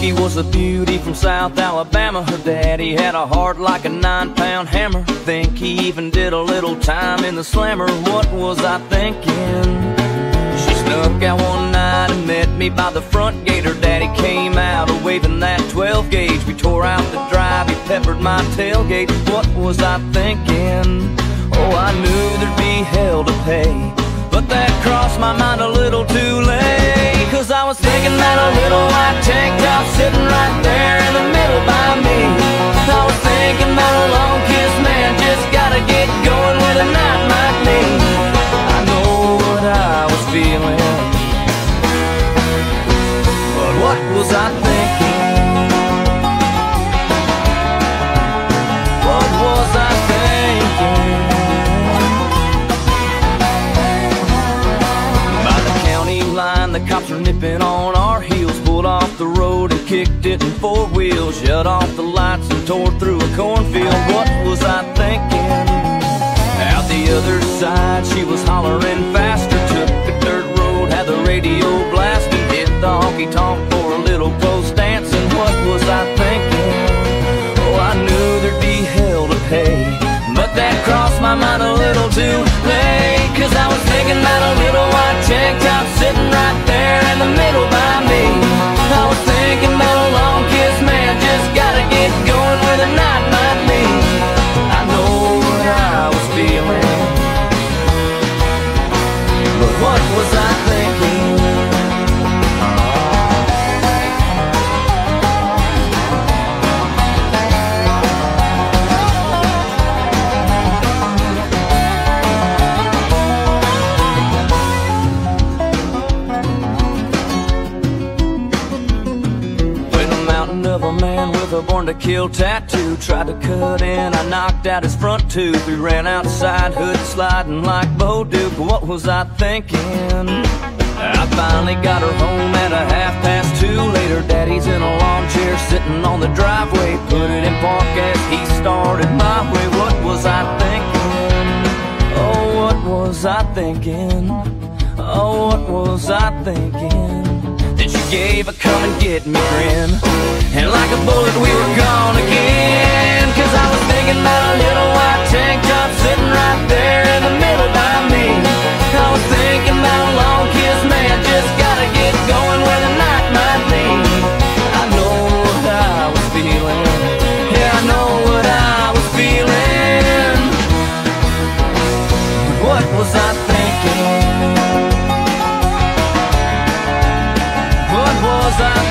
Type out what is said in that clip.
Becky was a beauty from South Alabama. Her daddy had a heart like a 9-pound hammer. Think he even did a little time in the slammer. What was I thinking? She snuck out one night and met me by the front gate. Her daddy came out waving that 12 gauge. We tore out the drive, he peppered my tailgate. What was I thinking? Oh, I knew there'd be hell to pay, but that crossed my mind a little too late. Cause I was thinking that a little white tank top sitting right there in the middle by me. I was thinking that a long kiss man just gotta get going with a night like me. I know what I was feeling, but what was I thinking? What was I thinking? The cops were nipping on our heels, pulled off the road and kicked it in 4 wheels, shut off the lights and tore through a cornfield. What was I thinking? Out the other side she was hollering faster, took a dirt road, had the radio blasting, hit the honky-tonk for a little post dancing. What was I thinking? Oh, I knew there'd be hell to pay, but that crossed my mind a little too late. Cause I was thinking that a little white tank top sitting right there in the middle by me. I was thinking that a long kiss man just gotta get going with a night like me. I know what I was feeling, but what was I thinking? Of a man with a born to kill tattoo tried to cut in, I knocked out his front tooth. We ran outside, hood sliding like Bo Duke. What was I thinking? I finally got her home at a 2:30. Later, daddy's in a lawn chair sitting on the driveway, put it in park as he started my way. What was I thinking? Oh, what was I thinking? Oh, what was I thinking? Then she gave a come and get me grin, and like a bullet we were gone again. Cause I was thinking that a little white tank top sitting right there in the middle by me. I was thinking that a long kiss man just gotta get going with a night like me. I know what I was feeling, yeah, I know what I was feeling. What was I thinking? What was I